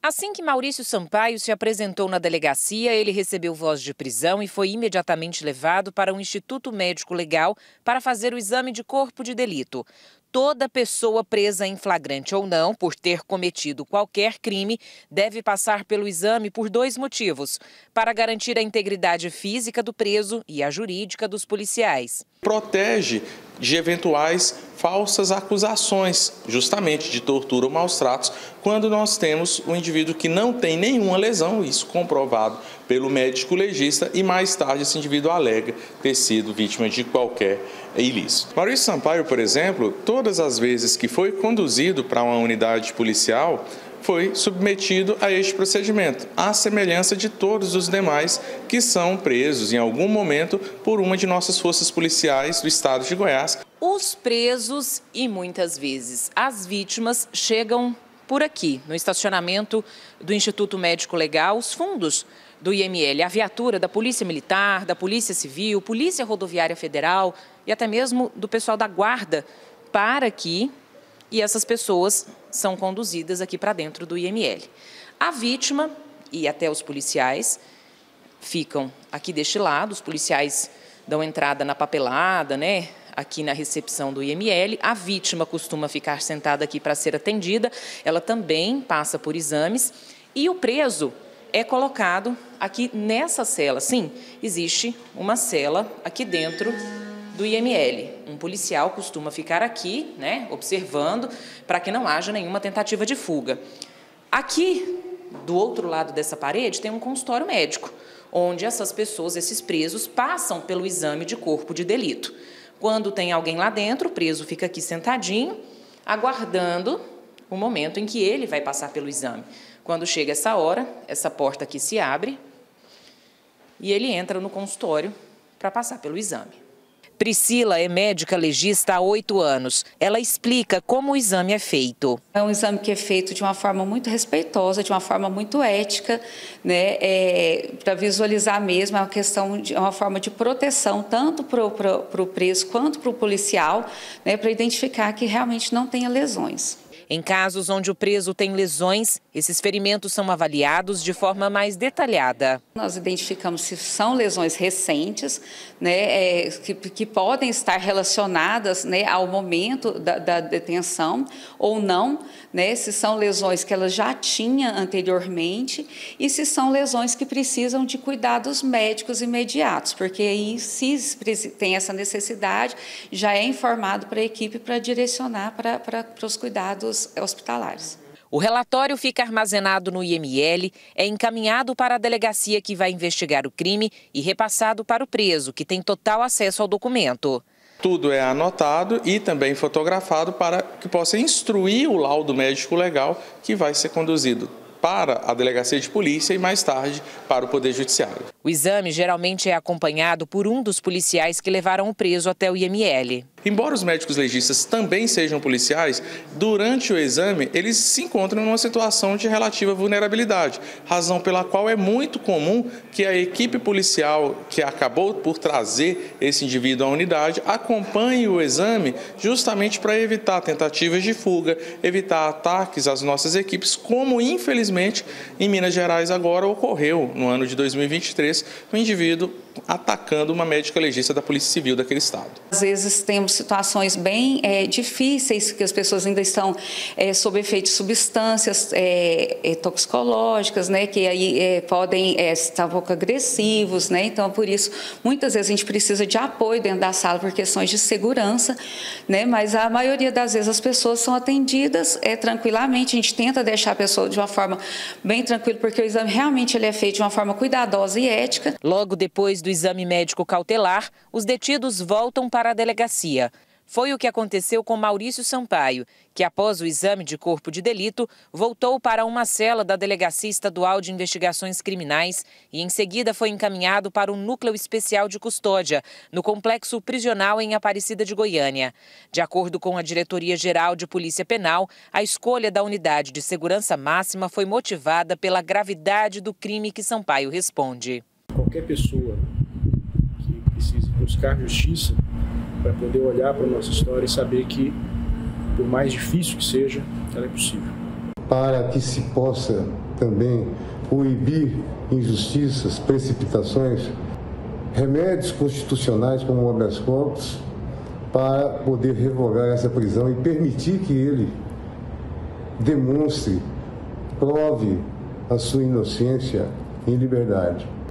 Assim que Maurício Sampaio se apresentou na delegacia, ele recebeu voz de prisão e foi imediatamente levado para o Instituto Médico Legal para fazer o exame de corpo de delito. Toda pessoa presa em flagrante ou não por ter cometido qualquer crime deve passar pelo exame por 2 motivos: para garantir a integridade física do preso e a jurídica dos policiais. Protege de eventuais falsas acusações, justamente de tortura ou maus tratos, quando nós temos um indivíduo que não tem nenhuma lesão, isso comprovado pelo médico legista, e mais tarde esse indivíduo alega ter sido vítima de qualquer ilícito. Maurício Sampaio, por exemplo, todas as vezes que foi conduzido para uma unidade policial, foi submetido a este procedimento, à semelhança de todos os demais que são presos em algum momento por uma de nossas forças policiais do estado de Goiás. Os presos e muitas vezes as vítimas chegam por aqui, no estacionamento do Instituto Médico Legal, os fundos do IML, a viatura da Polícia Militar, da Polícia Civil, Polícia Rodoviária Federal e até mesmo do pessoal da Guarda para aqui. E essas pessoas são conduzidas aqui para dentro do IML. A vítima e até os policiais ficam aqui deste lado, os policiais dão entrada na papelada, né? Aqui na recepção do IML. A vítima costuma ficar sentada aqui para ser atendida, ela também passa por exames e o preso é colocado aqui nessa cela. Sim, existe uma cela aqui dentro do IML. Um policial costuma ficar aqui, né, observando, para que não haja nenhuma tentativa de fuga. Aqui, do outro lado dessa parede, tem um consultório médico, onde essas pessoas, esses presos, passam pelo exame de corpo de delito. Quando tem alguém lá dentro, o preso fica aqui sentadinho, aguardando o momento em que ele vai passar pelo exame. Quando chega essa hora, essa porta aqui se abre e ele entra no consultório para passar pelo exame. Priscila é médica legista há 8 anos. Ela explica como o exame é feito. É um exame que é feito de uma forma muito respeitosa, de uma forma muito ética, né? Para visualizar mesmo, é uma questão de uma forma de proteção, tanto para o preso quanto para o policial, né? Para identificar que realmente não tenha lesões. Em casos onde o preso tem lesões, esses ferimentos são avaliados de forma mais detalhada. Nós identificamos se são lesões recentes, né, que podem estar relacionadas, né, ao momento da detenção ou não, né, se são lesões que ela já tinha anteriormente e se são lesões que precisam de cuidados médicos imediatos, porque aí, se tem essa necessidade, já é informado para a equipe para direcionar para os cuidados hospitalares. O relatório fica armazenado no IML, é encaminhado para a delegacia que vai investigar o crime e repassado para o preso, que tem total acesso ao documento. Tudo é anotado e também fotografado para que possa instruir o laudo médico legal que vai ser conduzido para a delegacia de polícia e mais tarde para o Poder Judiciário. O exame geralmente é acompanhado por um dos policiais que levaram o preso até o IML. Embora os médicos legistas também sejam policiais, durante o exame eles se encontram numa situação de relativa vulnerabilidade, razão pela qual é muito comum que a equipe policial que acabou por trazer esse indivíduo à unidade acompanhe o exame justamente para evitar tentativas de fuga, evitar ataques às nossas equipes, como infelizmente em Minas Gerais agora ocorreu no ano de 2023, um indivíduo atacando uma médica legista da Polícia Civil daquele estado. Às vezes temos situações bem difíceis, que as pessoas ainda estão sob efeito de substâncias toxicológicas, né, que aí podem estar um pouco agressivos, né, então por isso muitas vezes a gente precisa de apoio dentro da sala por questões de segurança, né, mas a maioria das vezes as pessoas são atendidas tranquilamente, a gente tenta deixar a pessoa de uma forma bem tranquila, porque o exame realmente ele é feito de uma forma cuidadosa e ética. Logo depois do exame médico cautelar, os detidos voltam para a delegacia. Foi o que aconteceu com Maurício Sampaio, que após o exame de corpo de delito, voltou para uma cela da Delegacia Estadual de Investigações Criminais e em seguida foi encaminhado para um núcleo especial de custódia, no complexo prisional em Aparecida de Goiânia. De acordo com a Diretoria-Geral de Polícia Penal, a escolha da unidade de segurança máxima foi motivada pela gravidade do crime que Sampaio responde. Qualquer pessoa que precise buscar justiça para poder olhar para a nossa história e saber que, por mais difícil que seja, ela é possível. para que se possa também coibir injustiças, precipitações, remédios constitucionais como o habeas corpus, para poder revogar essa prisão e permitir que ele demonstre, prove a sua inocência em liberdade.